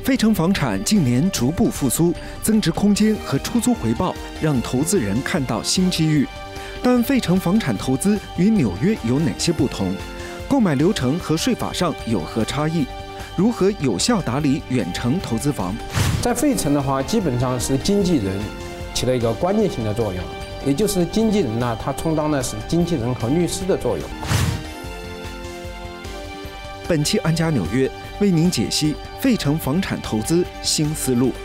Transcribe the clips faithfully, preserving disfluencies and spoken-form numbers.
费城房产近年逐步复苏，增值空间和出租回报让投资人看到新机遇。但费城房产投资与纽约有哪些不同？购买流程和税法上有何差异？如何有效打理远程投资房？ 在费城的话，基本上是经纪人起了一个关键性的作用，也就是经纪人呢，他充当的是经纪人和律师的作用。 本期安家纽约为您解析费城房产投资新思路。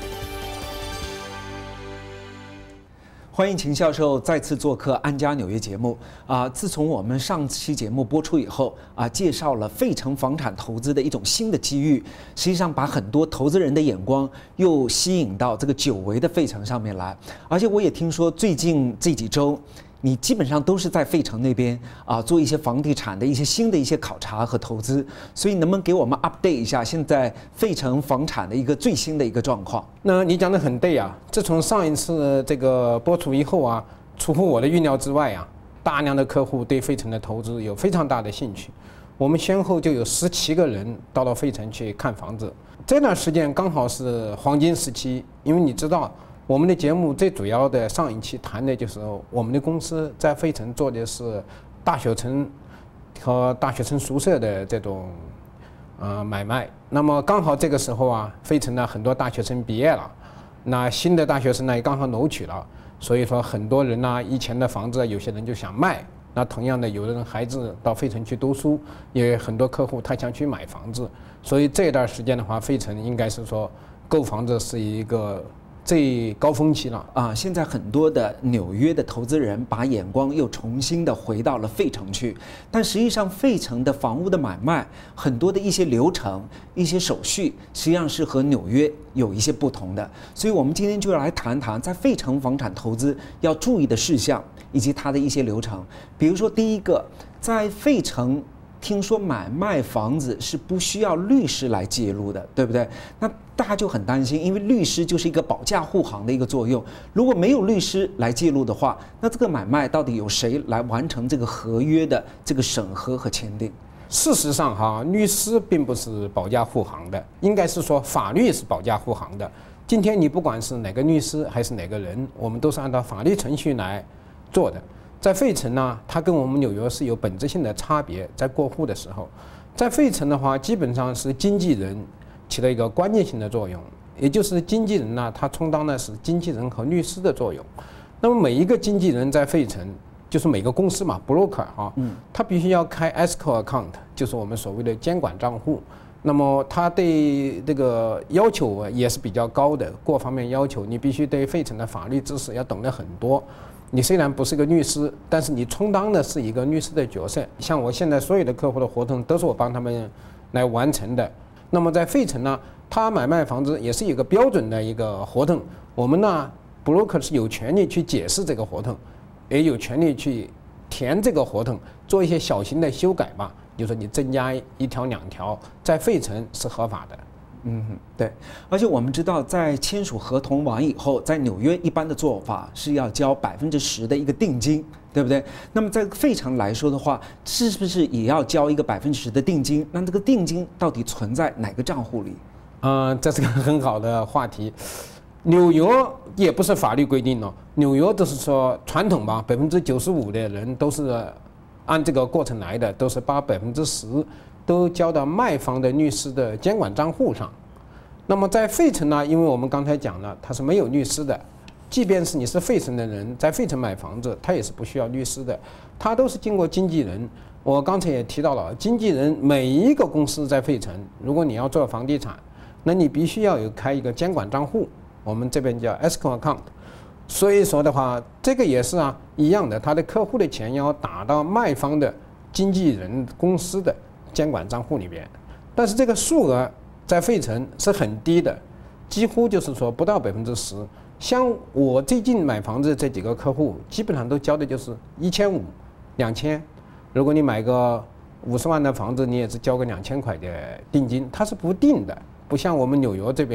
欢迎秦教授再次做客安家纽约节目啊！自从我们上期节目播出以后啊，介绍了费城房产投资的一种新的机遇，实际上把很多投资人的眼光又吸引到这个久违的费城上面来。而且我也听说最近这几周，你基本上都是在费城那边啊做一些房地产的一些新的一些考察和投资，所以能不能给我们 update 一下现在费城房产的一个最新的一个状况？ 那你讲得很对啊！自从上一次这个播出以后啊，出乎我的预料之外啊，大量的客户对费城的投资有非常大的兴趣。我们先后就有十七个人到了费城去看房子，这段时间刚好是黄金时期，因为你知道。我们的节目最主要的上一期谈的就是我们的公司在费城做的是大学城和大学生宿舍的这种呃买卖。那么刚好这个时候啊，费城呢很多大学生毕业了，那新的大学生呢也刚好录取了，所以说很多人呢以前的房子有些人就想卖。那同样的，有的人孩子到费城去读书，也有很多客户他想去买房子，所以这段时间的话，费城应该是说购房子是一个最高峰期了啊！现在很多的纽约的投资人把眼光又重新的回到了费城去，但实际上费城的房屋的买卖很多的一些流程、一些手续，实际上是和纽约有一些不同的。所以我们今天就要来谈谈在费城房产投资要注意的事项以及它的一些流程。比如说，第一个，在费城听说买卖房子是不需要律师来介入的，对不对？那大家就很担心，因为律师就是一个保驾护航的一个作用。如果没有律师来介入的话，那这个买卖到底由谁来完成这个合约的这个审核和签订？ 事实上哈，律师并不是保驾护航的，应该是说法律是保驾护航的。今天你不管是哪个律师还是哪个人，我们都是按照法律程序来做的。在费城呢，它跟我们纽约是有本质性的差别。在过户的时候，在费城的话，基本上是经纪人起了一个关键性的作用，也就是经纪人呢，他充当的是经纪人和律师的作用。那么每一个经纪人在费城，就是每个公司嘛 ，broker 啊，嗯，他必须要开 escrow account， 就是我们所谓的监管账户。那么他对这个要求也是比较高的，各方面要求，你必须对费城的法律知识要懂得很多。你虽然不是个律师，但是你充当的是一个律师的角色。像我现在所有的客户的合同都是我帮他们来完成的。那么在费城呢，他买卖房子也是一个标准的一个合同。我们呢 ，broker 是有权利去解释这个合同，也有权利去填这个合同，做一些小型的修改吧。比如说你增加一条两条，在费城是合法的。 嗯，对，而且我们知道，在签署合同完以后，在纽约一般的做法是要交百分之十的一个定金，对不对？那么在费城来说的话，是不是也要交一个百分之十的定金？那这个定金到底存在哪个账户里？ 嗯、呃，这是个很好的话题。纽约也不是法律规定了，纽约就是说传统吧，百分之九十五的人都是按这个过程来的，都是把百分之十都交到卖方的律师的监管账户上。那么在费城呢，因为我们刚才讲了，它是没有律师的，即便是你是费城的人，在费城买房子，他也是不需要律师的，他都是经过经纪人。我刚才也提到了，经纪人每一个公司在费城，如果你要做房地产，那你必须要有开一个监管账户，我们这边叫 escrow account。所以说的话，这个也是啊一样的，他的客户的钱要打到卖方的经纪人公司的监管账户里边，但是这个数额在费城是很低的，几乎就是说不到百分之十。像我最近买房子这几个客户，基本上都交的就是一千五、两千。如果你买个五十万的房子，你也是交个两千块的定金，它是不定的，不像我们纽约这边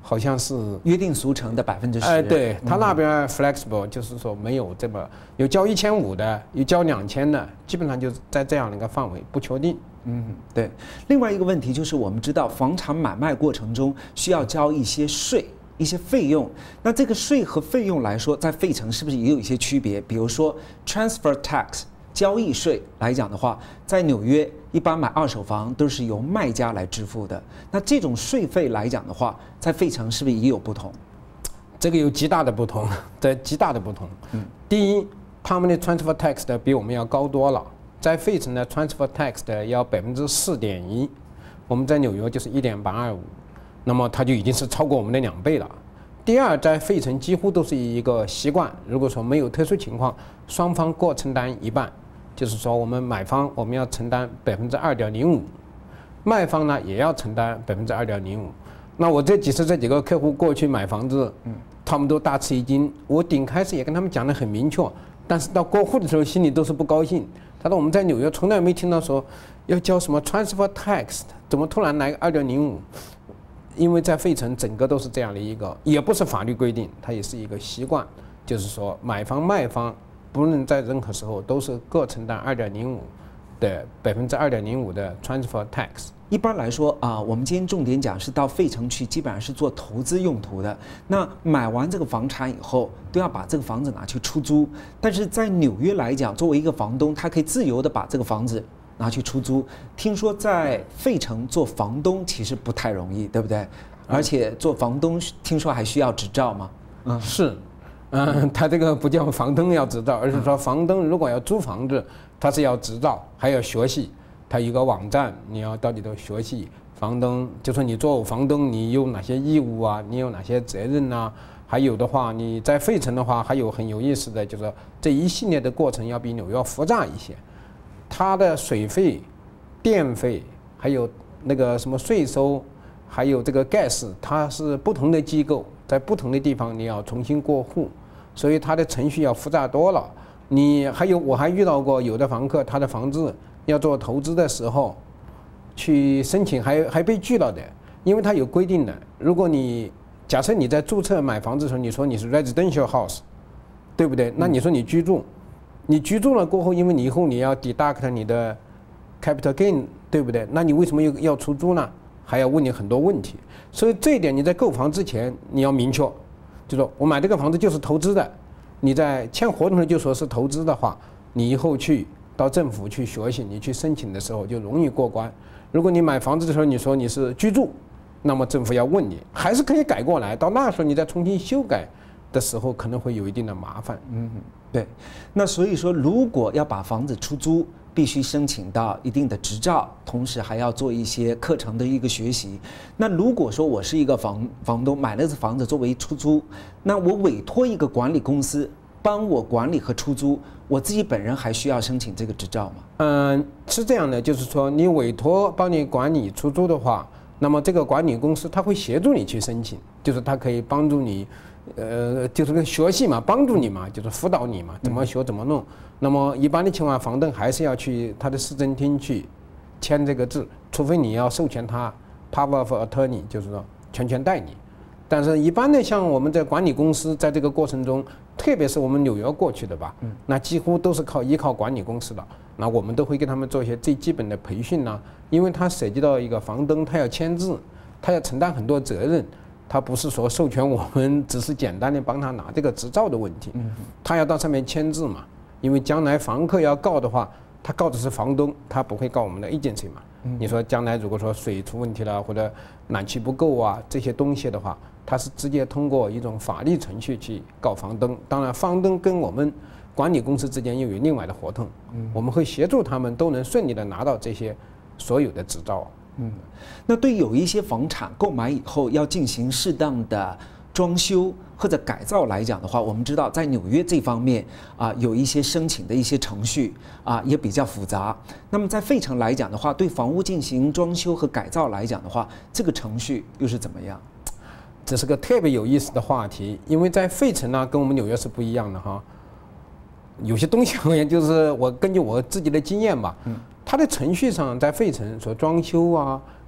好像是约定俗成的百分之十。 哎，对他那边 flexible，、嗯、就是说没有这么有交一千五的，有交两千的，基本上就在这样的一个范围，不确定。 嗯，对。另外一个问题就是，我们知道房产买卖过程中需要交一些税、一些费用。那这个税和费用来说，在费城是不是也有一些区别？比如说 transfer tax 交易税来讲的话，在纽约一般买二手房都是由卖家来支付的。那这种税费来讲的话，在费城是不是也有不同？ 这个有极大的不同，这极大的不同。嗯，第一，他们的 transfer tax 的比我们要高多了。在费城的 transfer tax 的要百分之四点一，我们在纽约就是一点八二五，那么它就已经是超过我们的两倍了。第二，在费城几乎都是一个习惯，如果说没有特殊情况，双方各承担一半，就是说我们买方我们要承担百分之二点零五，卖方呢也要承担百分之二点零五。那我这几次这几个客户过去买房子，嗯，他们都大吃一惊。我顶开始也跟他们讲得很明确，但是到过户的时候心里都是不高兴。他说我们在纽约从来没听到说要交什么 transfer tax， 怎么突然来个二点零五？因为在费城整个都是这样的一个，也不是法律规定，它也是一个习惯，就是说买方卖方不论在任何时候都是各承担二点零五的百分之二点零五的 transfer tax。 一般来说啊，我们今天重点讲是到费城去，基本上是做投资用途的。那买完这个房产以后，都要把这个房子拿去出租。但是在纽约来讲，作为一个房东，他可以自由的把这个房子拿去出租。听说在费城做房东其实不太容易，对不对？而且做房东听说还需要执照吗？ 嗯，是，嗯，他这个不叫房东要执照，而是说房东如果要租房子，他是要执照，还要学习。它有一个网站，你要到里头学习房东，就说你做房东，你有哪些义务啊？你有哪些责任啊？还有的话，你在费城的话，还有很有意思的，就是这一系列的过程要比纽约复杂一些。它的水费、电费，还有那个什么税收，还有这个 gas， 它是不同的机构在不同的地方你要重新过户，所以它的程序要复杂多了。你还有我还遇到过有的房客，他的房子要做投资的时候，去申请还还被拒了的，因为它有规定的。如果你假设你在注册买房子的时候，你说你是 residential house， 对不对？那你说你居住，你居住了过后，因为你以后你要 deduct 你的 capital gain， 对不对？那你为什么又要出租呢？还要问你很多问题。所以这一点你在购房之前你要明确，就说我买这个房子就是投资的。你在签合同的就说是投资的话，你以后去到政府去学习，你去申请的时候就容易过关。如果你买房子的时候你说你是居住，那么政府要问你，还是可以改过来。到那时候你再重新修改的时候，可能会有一定的麻烦。 嗯，对。那所以说，如果要把房子出租，必须申请到一定的执照，同时还要做一些课程的一个学习。那如果说我是一个房房东，买了这房子作为出租，那我委托一个管理公司帮我管理和出租，我自己本人还需要申请这个执照吗？ 嗯，是这样的，就是说你委托帮你管理出租的话，那么这个管理公司他会协助你去申请，就是他可以帮助你，呃，就是个学习嘛，帮助你嘛，就是辅导你嘛，怎么学怎么弄。那么一般的情况，房东还是要去他的市政厅去签这个字，除非你要授权他 power of attorney， 就是说全权代理。但是，一般的像我们在管理公司，在这个过程中，特别是我们纽约过去的吧，那几乎都是靠依靠管理公司的。那我们都会给他们做一些最基本的培训呐，因为它涉及到一个房东，他要签字，他要承担很多责任，他不是说授权我们只是简单的帮他拿这个执照的问题，他要到上面签字嘛。因为将来房客要告的话，他告的是房东，他不会告我们的 agency 嘛。你说将来如果说水出问题了，或者暖气不够啊这些东西的话，他是直接通过一种法律程序去告房东。当然，房东跟我们管理公司之间又有另外的合同，我们会协助他们都能顺利的拿到这些所有的执照。 嗯，那对有一些房产购买以后要进行适当的装修或者改造来讲的话，我们知道在纽约这方面啊、呃、有一些申请的一些程序啊、呃、也比较复杂。那么在费城来讲的话，对房屋进行装修和改造来讲的话，这个程序又是怎么样？ 这是个特别有意思的话题，因为在费城呢跟我们纽约是不一样的哈。有些东西而言，就是我根据我自己的经验吧，嗯，它的程序上在费城说装修啊、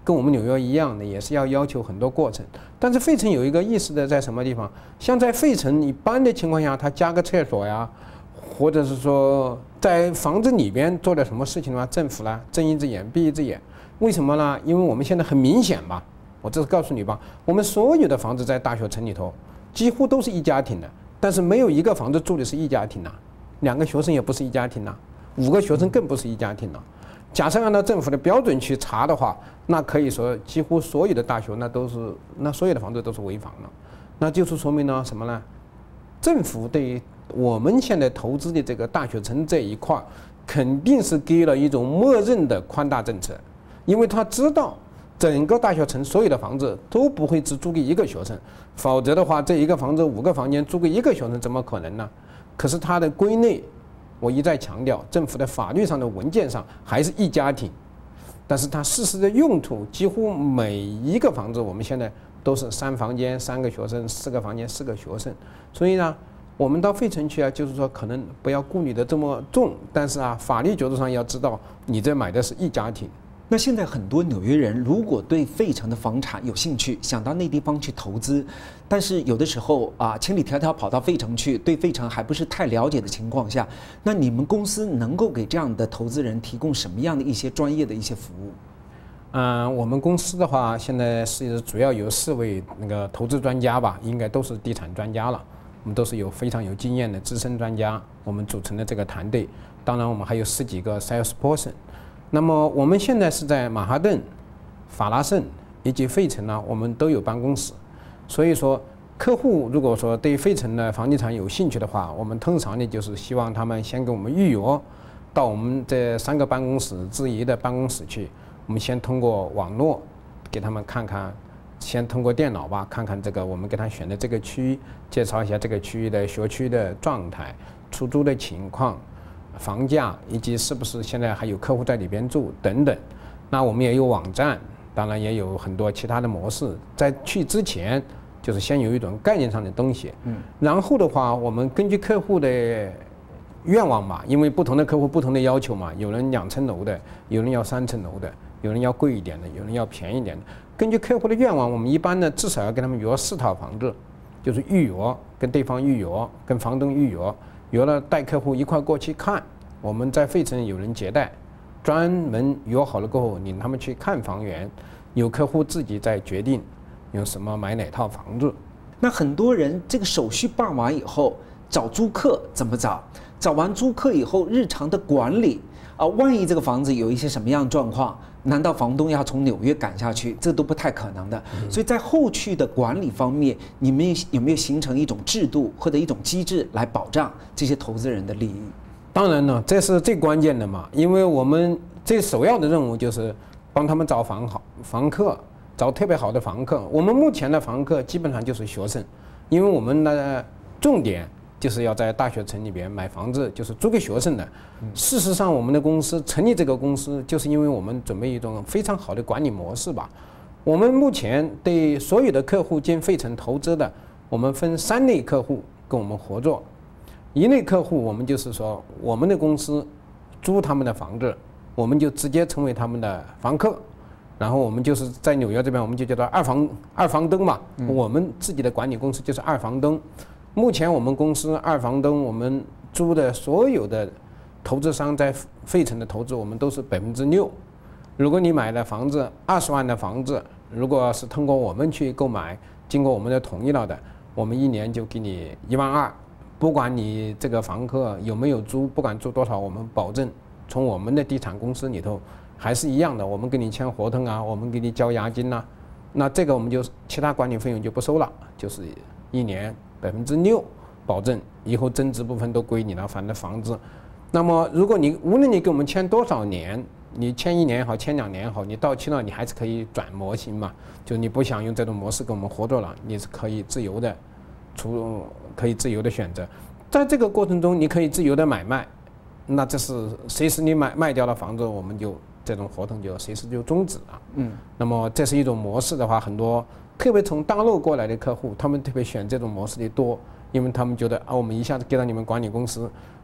跟我们纽约一样的，也是要要求很多过程。但是费城有一个意思的在什么地方？像在费城一般的情况下，它加个厕所呀，或者是说在房子里边做点什么事情的话，政府呢睁一只眼闭一只眼。为什么呢？因为我们现在很明显吧，我这是告诉你吧，我们所有的房子在大学城里头几乎都是一家庭的，但是没有一个房子住的是一家庭呐、啊，两个学生也不是一家庭呐、啊，五个学生更不是一家庭了、啊。假设按照政府的标准去查的话，那可以说几乎所有的大学那都是那所有的房子都是违法了，那就是说明了什么呢？政府对于我们现在投资的这个大学城这一块，肯定是给了一种默认的宽大政策，因为他知道整个大学城所有的房子都不会只租给一个学生，否则的话，这一个房子五个房间租给一个学生怎么可能呢？可是它的归类。我一再强调，政府的法律上的文件上还是一家庭，但是它事实的用途，几乎每一个房子我们现在都是三房间三个学生，四个房间四个学生。所以呢，我们到费城去啊，就是说可能不要顾虑的这么重，但是啊，法律角度上要知道，你这买的是一家庭。 那现在很多纽约人如果对费城的房产有兴趣，想到那地方去投资，但是有的时候啊，千里迢迢跑到费城去，对费城还不是太了解的情况下，那你们公司能够给这样的投资人提供什么样的一些专业的一些服务？ 嗯，我们公司的话，现在是主要有四位那个投资专家吧，应该都是地产专家了。我们都是有非常有经验的资深专家，我们组成的这个团队。当然，我们还有十几个 sales person。那么我们现在是在曼哈顿、法拉盛以及费城呢，我们都有办公室。所以说，客户如果说对费城的房地产有兴趣的话，我们通常呢就是希望他们先给我们预约，到我们这三个办公室之一的办公室去。我们先通过网络给他们看看，先通过电脑吧，看看这个我们给他选的这个区域，介绍一下这个区域的学区的状态、出租的情况。房价以及是不是现在还有客户在里边住等等，那我们也有网站，当然也有很多其他的模式。在去之前，就是先有一种概念上的东西，嗯，然后的话，我们根据客户的愿望嘛，因为不同的客户不同的要求嘛，有人两层楼的，有人要三层楼的，有人要贵一点的，有人要便宜一点的。根据客户的愿望，我们一般呢至少要跟他们约四套房子，就是预约，跟对方预约，跟房东预约。约了带客户一块过去看，我们在费城有人接待，专门约好了过后领他们去看房源，有客户自己再决定用什么买哪套房子。 那很多人这个手续办完以后，找租客怎么找？找完租客以后，日常的管理啊，万一这个房子有一些什么样的状况，难道房东要从纽约赶下去？这都不太可能的。所以在后续的管理方面，你们有没有形成一种制度或者一种机制来保障这些投资人的利益？ 当然了，这是最关键的嘛，因为我们最首要的任务就是帮他们找房好房客，找特别好的房客。我们目前的房客基本上就是学生，因为我们的重点就是要在大学城里边买房子，就是租给学生的。事实上，我们的公司成立这个公司，就是因为我们准备一种非常好的管理模式吧。我们目前对所有的客户进费城投资的，我们分三类客户跟我们合作。一类客户，我们就是说，我们的公司租他们的房子，我们就直接成为他们的房客。然后我们就是在纽约这边，我们就叫做二房二房东嘛。我们自己的管理公司就是二房东。目前我们公司二房东，我们租的所有的投资商在费城的投资，我们都是百分之六。如果你买的房子二十万的房子，如果是通过我们去购买，经过我们的同意了的，我们一年就给你一万二。不管你这个房客有没有租，不管租多少，我们保证从我们的地产公司里头还是一样的，我们给你签合同啊，我们给你交押金呐、啊，那这个我们就其他管理费用就不收了，就是一年百分之六保证，以后增值部分都归你了，反正房子。那么如果你无论你给我们签多少年，你签一年也好，签两年也好，你到期了你还是可以转模型嘛，就你不想用这种模式跟我们合作了，你是可以自由的出可以自由的选择，在这个过程中你可以自由的买卖，那这是随时你买卖掉了房子，我们就这种合同就随时就终止了。嗯，那么这是一种模式的话，很多特别从大陆过来的客户，他们特别选这种模式的多，因为他们觉得啊，我们一下子给到你们管理公司，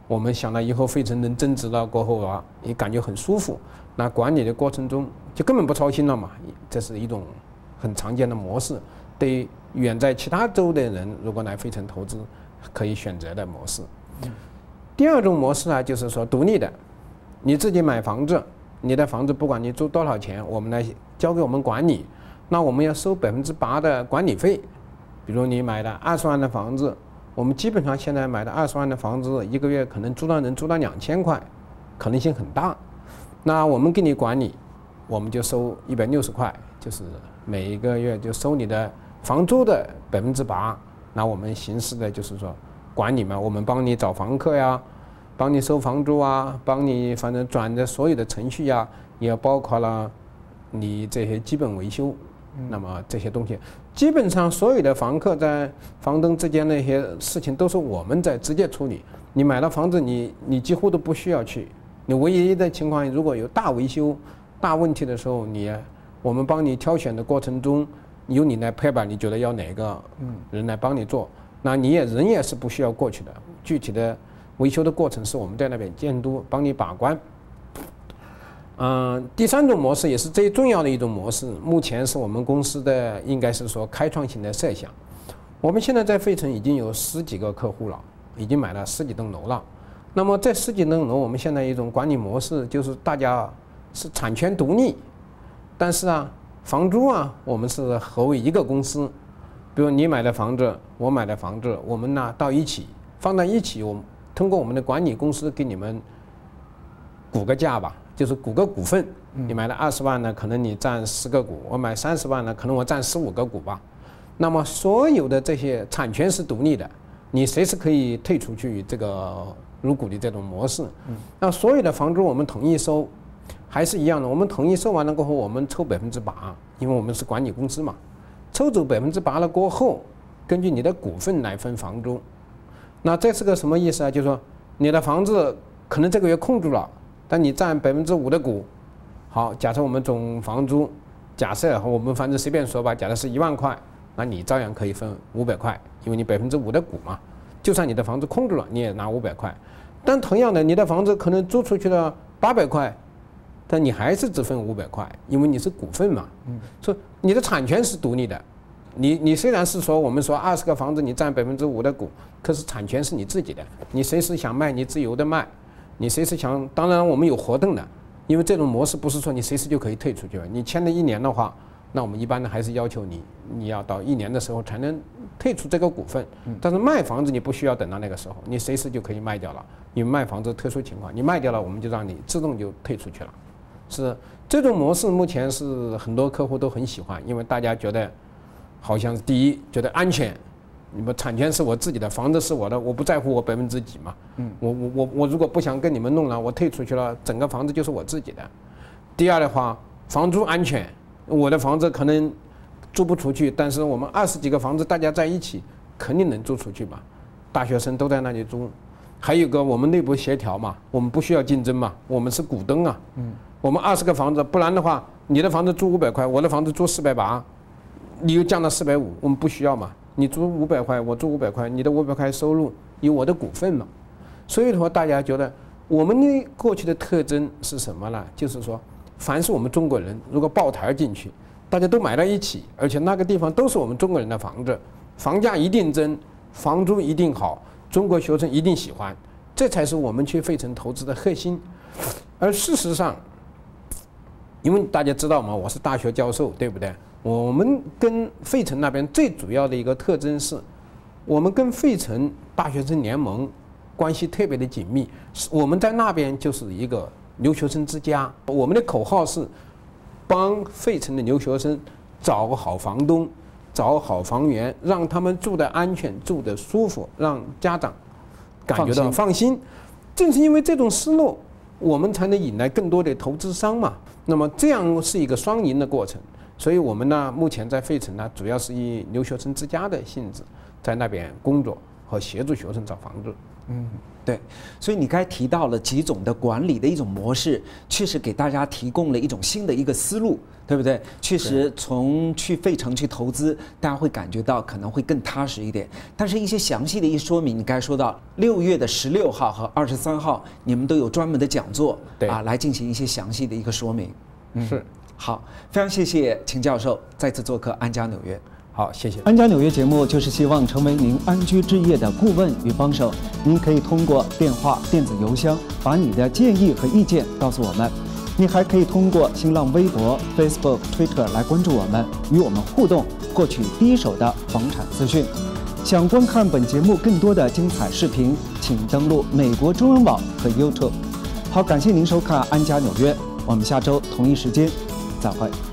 我们想了以后，费城能增值了过后啊，也感觉很舒服。那管理的过程中就根本不操心了嘛，这是一种很常见的模式。对于远在其他州的人，如果来费城投资，可以选择的模式。第二种模式呢，就是说独立的，你自己买房子，你的房子不管你租多少钱，我们来交给我们管理，那我们要收百分之八的管理费。比如你买的二十万的房子，我们基本上现在买的二十万的房子，一个月可能租到能租到两千块，可能性很大。那我们给你管理，我们就收一百六十块，就是每一个月就收你的房租的百分之八。那我们行使的就是说管理嘛，我们帮你找房客呀，帮你收房租啊，帮你反正转的所有的程序呀，也包括了你这些基本维修。那么这些东西，基本上所有的房客在房东之间的一些事情都是我们在直接处理。你买了房子，你你几乎都不需要去。你唯一的情况，如果有大维修、大问题的时候，你我们帮你挑选的过程中，由你来拍板，你觉得要哪个人来帮你做，那你也人也是不需要过去的。具体的维修的过程是我们在那边监督，帮你把关。嗯，第三种模式也是最重要的一种模式，目前是我们公司的应该是说开创性的设想。我们现在在费城已经有十几个客户了，已经买了十几栋楼了。那么这十几栋楼，我们现在一种管理模式就是大家是产权独立，但是啊，房租啊，我们是合为一个公司。比如你买的房子，我买的房子，我们呢到一起放在一起，我们通过我们的管理公司给你们估个价吧。就是股个股份，你买了二十万呢，可能你占十个股；我买三十万呢，可能我占十五个股吧。那么所有的这些产权是独立的，你随时可以退出去这个入股的这种模式。那所有的房租我们统一收，还是一样的，我们统一收完了过后，我们抽百分之八，因为我们是管理公司嘛，抽走百分之八了过后，根据你的股份来分房租。那这是个什么意思啊？就是说你的房子可能这个月空住了。但你占百分之五的股，好，假设我们总房租，假设我们反正随便说吧，假设是一万块，那你照样可以分五百块，因为你百分之五的股嘛。就算你的房子空住了，你也拿五百块。但同样的，你的房子可能租出去了八百块，但你还是只分五百块，因为你是股份嘛。嗯。所以你的产权是独立的，你你虽然是说我们说二十个房子你占百分之五的股，可是产权是你自己的，你随时想卖你自由的卖。你随时想，当然我们有活动的，因为这种模式不是说你随时就可以退出去了。你签了一年的话，那我们一般呢还是要求你，你要到一年的时候才能退出这个股份。但是卖房子你不需要等到那个时候，你随时就可以卖掉了。因为卖房子特殊情况，你卖掉了，我们就让你自动就退出去了。是这种模式，目前是很多客户都很喜欢，因为大家觉得好像第一觉得安全。你们产权是我自己的，房子是我的，我不在乎我百分之几嘛。嗯，我我我我如果不想跟你们弄了，我退出去了，整个房子就是我自己的。第二的话，房租安全，我的房子可能租不出去，但是我们二十几个房子大家在一起，肯定能租出去嘛。大学生都在那里租，还有个我们内部协调嘛，我们不需要竞争嘛，我们是股东啊。嗯，我们二十个房子，不然的话，你的房子租五百块，我的房子租四百八，你又降到四百五，我们不需要嘛。你租五百块，我租五百块，你的五百块收入有我的股份嘛？所以的话，大家觉得我们的过去的特征是什么呢？就是说，凡是我们中国人如果抱团进去，大家都买到一起，而且那个地方都是我们中国人的房子，房价一定增，房租一定好，中国学生一定喜欢，这才是我们去费城投资的核心。而事实上，因为大家知道嘛，我是大学教授，对不对？我们跟费城那边最主要的一个特征是，我们跟费城大学生联盟关系特别的紧密。我们在那边就是一个留学生之家，我们的口号是帮费城的留学生找好房东，找好房源，让他们住得安全，住得舒服，让家长感觉到放心。正是因为这种思路，我们才能引来更多的投资商嘛。那么这样是一个双赢的过程。所以我们呢，目前在费城呢，主要是以留学生之家的性质，在那边工作和协助学生找房子。嗯。 对，所以你刚才提到了几种的管理的一种模式，确实给大家提供了一种新的一个思路，对不对？确实从去费城去投资，大家会感觉到可能会更踏实一点。但是一些详细的一说明，你刚才说到六月的十六号和二十三号，你们都有专门的讲座， 对啊，来进行一些详细的一个说明。 嗯，是。 好，非常谢谢秦教授再次做客安家纽约。 好，谢谢。 安家纽约节目就是希望成为您安居置业的顾问与帮手。您可以通过电话、电子邮箱把你的建议和意见告诉我们。你还可以通过新浪微博、Facebook、Twitter 来关注我们，与我们互动，获取第一手的房产资讯。想观看本节目更多的精彩视频，请登录美国中文网和 YouTube。好，感谢您收看安家纽约，我们下周同一时间再会。